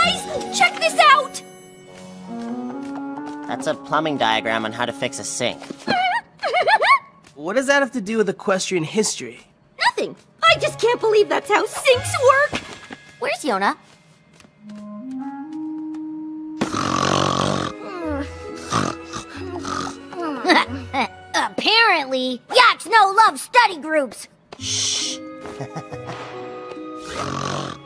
Guys, check this out! That's a plumbing diagram on how to fix a sink. What does that have to do with equestrian history? Nothing. I just can't believe that's how sinks work. Where's Yona? Apparently, yaks no love study groups. Shh.